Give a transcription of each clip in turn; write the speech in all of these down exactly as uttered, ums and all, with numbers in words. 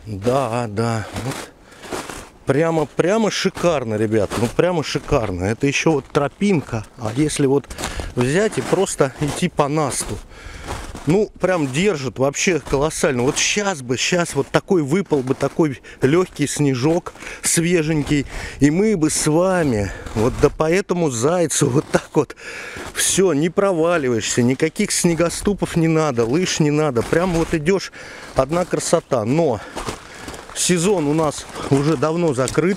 Да, да. Вот. Прямо, прямо шикарно, ребят. Ну, прямо шикарно. Это еще вот тропинка. А если вот взять и просто идти по насту. Ну, прям держит вообще колоссально. Вот сейчас бы, сейчас вот такой выпал бы, такой легкий снежок, свеженький. И мы бы с вами, вот да по этому зайцу, вот так вот, все, не проваливаешься, никаких снегоступов не надо, лыж не надо. Прям вот идешь, одна красота. Но сезон у нас уже давно закрыт.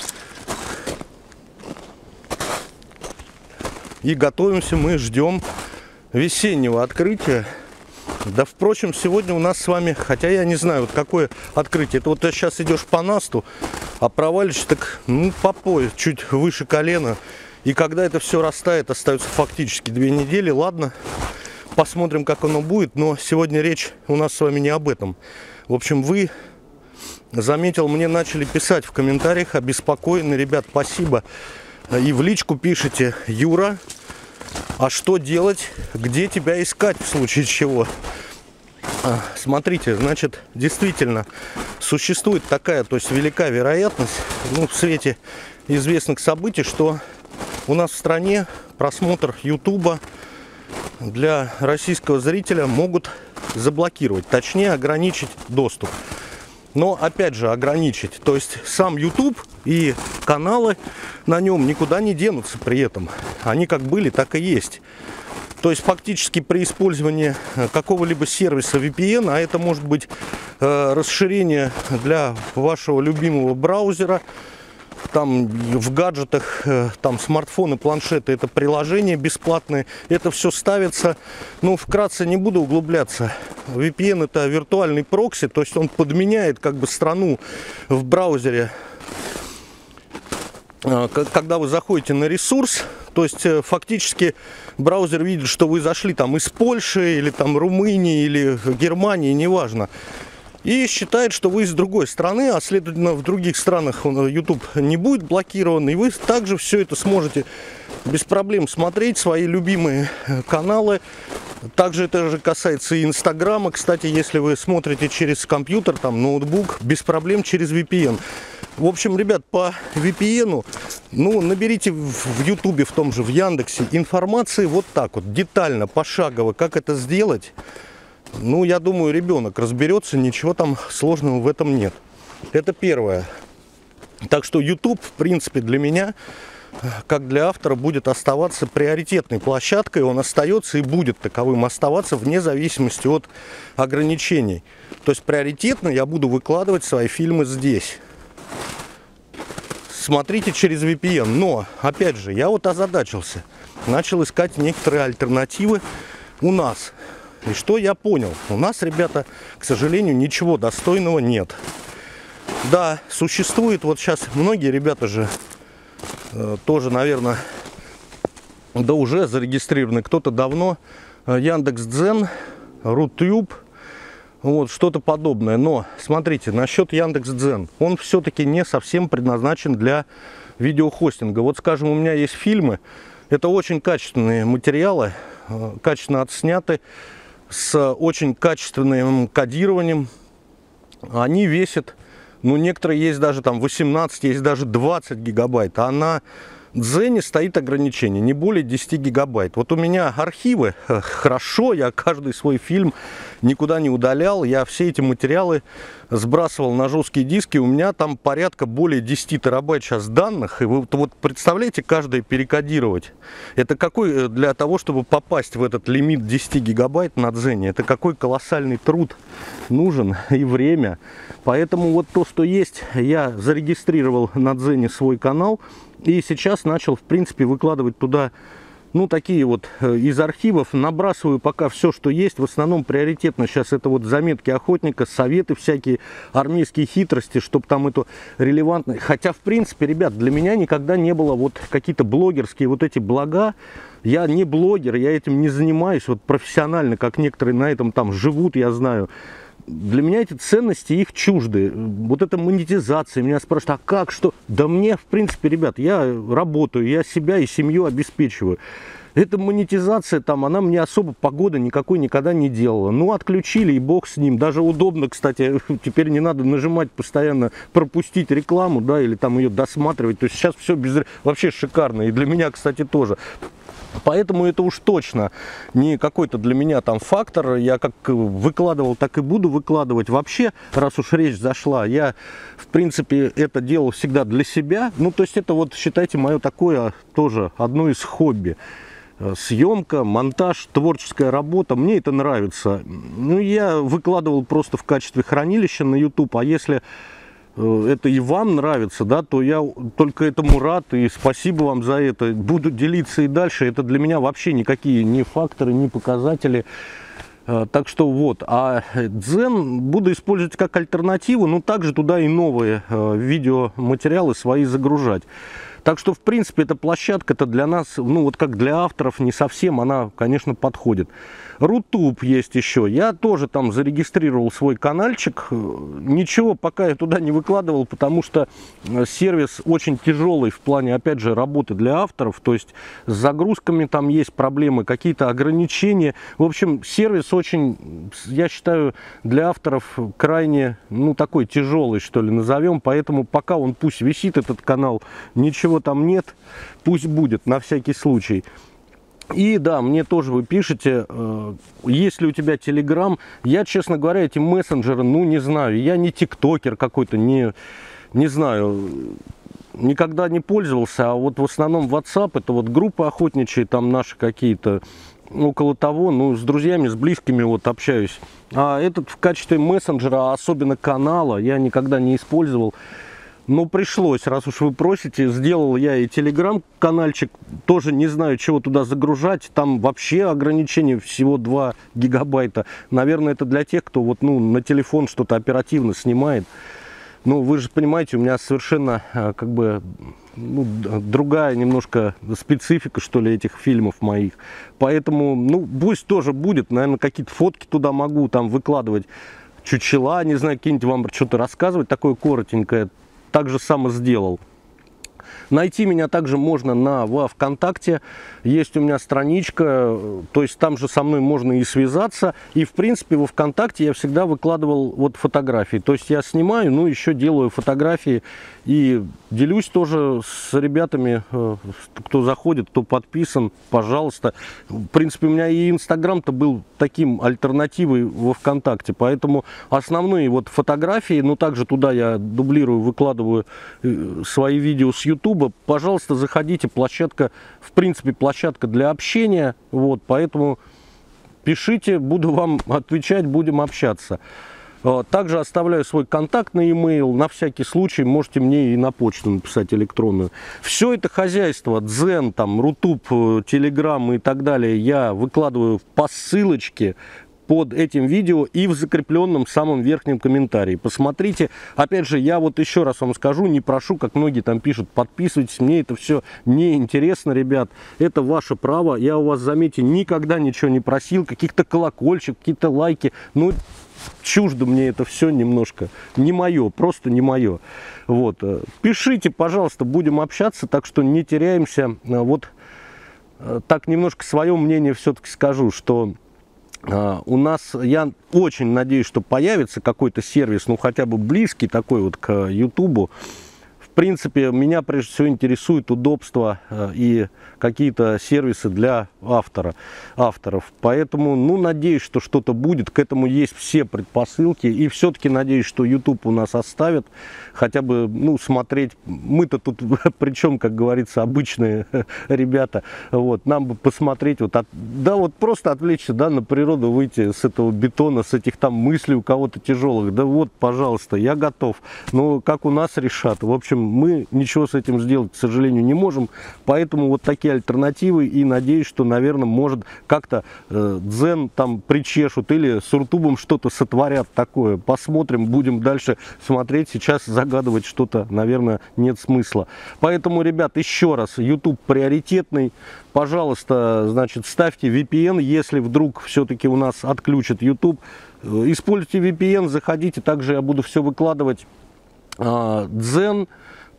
И готовимся, мы ждем весеннего открытия. Да, впрочем, сегодня у нас с вами, хотя я не знаю, вот какое открытие. Это вот ты сейчас идешь по насту, а провалишь так, ну, по пояс, чуть выше колена. И когда это все растает, остается фактически две недели. Ладно, посмотрим, как оно будет. Но сегодня речь у нас с вами не об этом. В общем, вы, заметил, мне начали писать в комментариях, обеспокоены. Ребят, спасибо. И в личку пишите: Юра, а что делать, где тебя искать в случае чего? Смотрите, значит, действительно существует такая, то есть велика вероятность, ну, в свете известных событий, что у нас в стране просмотр ютуба для российского зрителя могут заблокировать, точнее ограничить доступ. Но опять же ограничить, то есть сам YouTube и каналы на нем никуда не денутся при этом. Они как были, так и есть. То есть фактически при использовании какого-либо сервиса ви пи эн, а это может быть э, расширение для вашего любимого браузера, там в гаджетах, э, там смартфоны, планшеты, это приложения бесплатные, это все ставится. Ну, вкратце не буду углубляться. ви пи эн это виртуальный прокси, то есть он подменяет как бы страну в браузере. Когда вы заходите на ресурс, то есть фактически браузер видит, что вы зашли там из Польши или там Румынии или Германии, неважно. И считает, что вы из другой страны, а следовательно в других странах YouTube не будет блокирован. И вы также все это сможете без проблем смотреть, свои любимые каналы. Также это же касается и Инстаграма. Кстати, если вы смотрите через компьютер, там ноутбук, без проблем через ви пи эн. В общем, ребят, по ви пи эн, ну, наберите в Ютубе, в том же, в Яндексе информации вот так вот, детально, пошагово, как это сделать. Ну, я думаю, ребенок разберется, ничего там сложного в этом нет. Это первое. Так что YouTube, в принципе, для меня, как для автора, будет оставаться приоритетной площадкой. Он остается и будет таковым оставаться вне зависимости от ограничений. То есть приоритетно я буду выкладывать свои фильмы здесь. Смотрите через ви пи эн. Но, опять же, я вот озадачился. Начал искать некоторые альтернативы у нас. И что я понял? У нас, ребята, к сожалению, ничего достойного нет. Да, существует, вот сейчас многие ребята же э, тоже, наверное, да уже зарегистрированы, кто-то давно, э, Яндекс.Дзен, Рутюб, вот, что-то подобное. Но, смотрите, насчет Яндекс.Дзен, он все-таки не совсем предназначен для видеохостинга. Вот, скажем, у меня есть фильмы, это очень качественные материалы, э, качественно отсняты, с очень качественным кодированием. Они весят, ну, некоторые есть даже там восемнадцать, есть даже двадцать гигабайт, а на Дзене стоит ограничение, не более десяти гигабайт. Вот у меня архивы, хорошо, я каждый свой фильм никуда не удалял, я все эти материалы сбрасывал на жесткие диски, у меня там порядка более десяти терабайт сейчас данных, и вы вот представляете, каждое перекодировать, это какой, для того, чтобы попасть в этот лимит десяти гигабайт на Дзене, это какой колоссальный труд нужен и время. Поэтому вот то, что есть, я зарегистрировал на Дзене свой канал, и сейчас начал, в принципе, выкладывать туда, ну, такие вот э, из архивов. Набрасываю пока все, что есть. В основном приоритетно сейчас это вот заметки охотника, советы всякие, армейские хитрости, чтобы там эту релевантность. Хотя, в принципе, ребят, для меня никогда не было вот какие-то блогерские вот эти блага. Я не блогер, я этим не занимаюсь вот профессионально, как некоторые на этом там живут, я знаю. Для меня эти ценности, их чужды. Вот эта монетизация. Меня спрашивают, а как, что? Да мне, в принципе, ребят, я работаю, я себя и семью обеспечиваю. эта монетизация там, она мне особо погоды никакой никогда не делала. Ну, отключили, и бог с ним. Даже удобно, кстати, теперь не надо нажимать постоянно, пропустить рекламу, да, или там ее досматривать. То есть сейчас все без... вообще шикарно. И для меня, кстати, тоже. Поэтому это уж точно не какой-то для меня там фактор. Я как выкладывал, так и буду выкладывать. Вообще, раз уж речь зашла, я, в принципе, это делал всегда для себя. Ну, то есть это вот, считайте, мое такое тоже одно из хобби. Съемка, монтаж, творческая работа. Мне это нравится. Ну, я выкладывал просто в качестве хранилища на YouTube. А если это и вам нравится, да, то я только этому рад, и спасибо вам за это. Буду делиться и дальше. Это для меня вообще никакие ни факторы, ни показатели. Так что вот. А Дзен буду использовать как альтернативу, но также туда и новые видеоматериалы свои загружать. Так что, в принципе, эта площадка-то для нас, ну, вот как для авторов, не совсем она, конечно, подходит. Рутуб есть еще. Я тоже там зарегистрировал свой каналчик. Ничего пока я туда не выкладывал, потому что сервис очень тяжелый в плане, опять же, работы для авторов. То есть с загрузками там есть проблемы, какие-то ограничения. В общем, сервис очень, я считаю, для авторов крайне, ну, такой тяжелый, что ли, назовем. Поэтому пока он пусть висит, этот канал, ничего там нет, пусть будет, на всякий случай. И да, мне тоже вы пишете, э, есть ли у тебя Telegram. Я, честно говоря, эти мессенджеры, ну, не знаю. Я не тиктокер какой-то, не, не знаю, никогда не пользовался. А вот в основном WhatsApp, это вот группы охотничьи, там наши какие-то, около того, ну, с друзьями, с близкими вот общаюсь. А этот в качестве мессенджера, особенно канала, я никогда не использовал. Но пришлось, раз уж вы просите, сделал я и телеграм-канальчик, тоже не знаю, чего туда загружать, там вообще ограничение всего два гигабайта. Наверное, это для тех, кто вот, ну, на телефон что-то оперативно снимает. Ну, вы же понимаете, у меня совершенно, как бы, ну, другая немножко специфика, что ли, этих фильмов моих. Поэтому, ну, пусть тоже будет, наверное, какие-то фотки туда могу там выкладывать, чучела, не знаю, какие-нибудь вам что-то рассказывать, такое коротенькое. Так же само сделал. Найти меня также можно на во ВКонтакте. Есть у меня страничка, то есть там же со мной можно и связаться. И в принципе во ВКонтакте я всегда выкладывал вот фотографии. То есть я снимаю, ну еще делаю фотографии и делюсь тоже с ребятами, кто заходит, кто подписан, пожалуйста. В принципе, у меня и Инстаграм-то был таким альтернативой во ВКонтакте. Поэтому основные вот фотографии, ну также туда я дублирую, выкладываю свои видео с Ютуба. Пожалуйста, заходите, площадка, в принципе, площадка для общения, вот, поэтому пишите, буду вам отвечать, будем общаться. Также оставляю свой контактный e-mail, на всякий случай можете мне и на почту написать электронную. Все это хозяйство, Дзен, там, Рутуб, Телеграм и так далее я выкладываю по ссылочке под этим видео и в закрепленном самом верхнем комментарии. Посмотрите. Опять же, я вот еще раз вам скажу, не прошу, как многие там пишут, подписывайтесь. Мне это все не интересно, ребят. Это ваше право. Я у вас, заметьте, никогда ничего не просил. Каких-то колокольчик, какие-то лайки. Ну, чуждо мне это все немножко. Не мое, просто не мое. Вот. Пишите, пожалуйста, будем общаться, так что не теряемся. Вот так немножко свое мнение все-таки скажу, что у нас, я очень надеюсь, что появится какой-то сервис, ну хотя бы близкий такой вот к Ютубу. В принципе, меня прежде всего интересует удобство и какие-то сервисы для автора, авторов. Поэтому, ну, надеюсь, что что-то будет. К этому есть все предпосылки. И все-таки надеюсь, что YouTube у нас оставит. Хотя бы, ну, смотреть. Мы-то тут, причем, как говорится, обычные ребята. Вот, нам бы посмотреть, вот, от, да, вот просто отвлечься, да, на природу, выйти с этого бетона, с этих там мыслей у кого-то тяжелых. Да вот, пожалуйста, я готов. Но как у нас решат. В общем, мы ничего с этим сделать, к сожалению, не можем. Поэтому вот такие альтернативы. И надеюсь, что, наверное, может как-то э, Дзен там причешут или с Рутубом что-то сотворят такое. Посмотрим, будем дальше смотреть. Сейчас загадывать что-то, наверное, нет смысла. Поэтому, ребят, еще раз, YouTube приоритетный. Пожалуйста, значит, ставьте ви пи эн, если вдруг все-таки у нас отключат YouTube. Используйте ви пи эн, заходите. Также я буду все выкладывать. Дзен,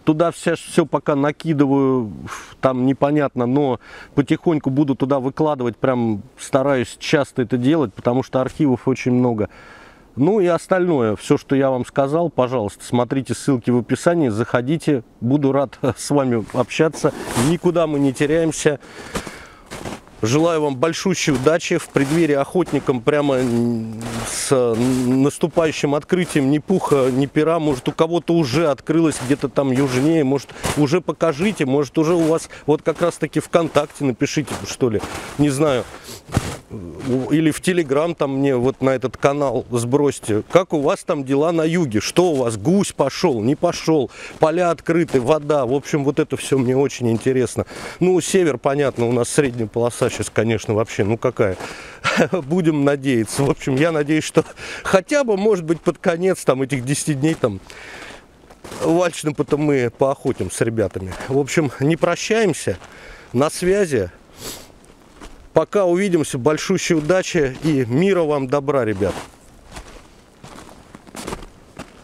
туда все, все пока накидываю, там непонятно, но потихоньку буду туда выкладывать, прям стараюсь часто это делать, потому что архивов очень много. Ну и остальное, все, что я вам сказал, пожалуйста, смотрите ссылки в описании, заходите, буду рад с вами общаться, никуда мы не теряемся. Желаю вам большущей удачи в преддверии охотникам, прямо с наступающим открытием ни пуха, ни пера. Может, у кого-то уже открылось где-то там южнее, может, уже покажите, может, уже у вас вот как раз-таки ВКонтакте напишите, что ли, не знаю, или в Телеграм там мне вот на этот канал сбросьте. Как у вас там дела на юге? Что у вас? Гусь пошел, не пошел? Поля открыты, вода. В общем, вот это все мне очень интересно. Ну, север, понятно, у нас средняя полоса сейчас, конечно, вообще, ну какая. Будем надеяться. В общем, я надеюсь, что хотя бы, может быть, под конец там этих десяти дней там вальчным потом мы поохотим с ребятами. В общем, не прощаемся. На связи. Пока увидимся. Большущей удачи и мира вам, добра, ребят.